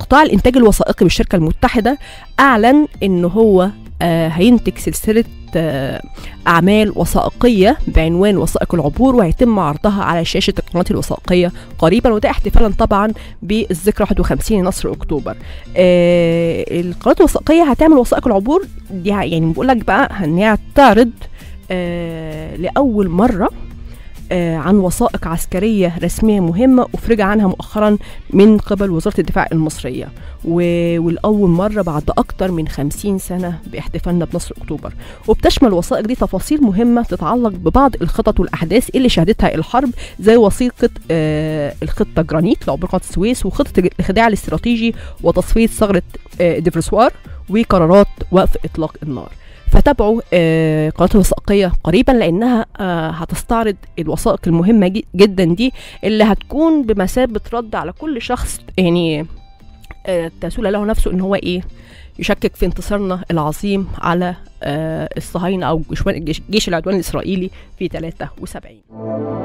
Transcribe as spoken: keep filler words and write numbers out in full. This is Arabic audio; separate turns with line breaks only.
قطاع الإنتاج الوثائقي بالشركة المتحدة أعلن إن هو آه هينتج سلسلة آه أعمال وثائقية بعنوان وثائق العبور، وهيتم عرضها على شاشة القناة الوثائقية قريبا، وده احتفالا طبعا بالذكرى واحد وخمسين نصر أكتوبر. آه القناة الوثائقية هتعمل وثائق العبور دي، يعني بقول لك بقى إن هي هتعرض آه لأول مرة آه عن وثائق عسكرية رسمية مهمة أفرج عنها مؤخرا من قبل وزارة الدفاع المصرية، والأول مرة بعد أكتر من خمسين سنة باحتفالنا بنصر أكتوبر. وبتشمل الوثائق دي تفاصيل مهمة تتعلق ببعض الخطط والأحداث اللي شهدتها الحرب، زي وثيقة آه الخطة جرانيت لعبور قناة السويس، وخطة الخداع الاستراتيجي وتصفية ثغرة آه ديفرسوار، وقرارات وقف إطلاق النار. فتابعوا آه قناة الوثائقية قريبا، لأنها آه هتستعرض الوثائق المهمة جدا دي اللي هتكون بمثابة رد على كل شخص يعني آه تسول له نفسه ان هو ايه يشكك في انتصارنا العظيم على آه الصهاينة او جيش العدوان الإسرائيلي في ثلاثة وسبعين.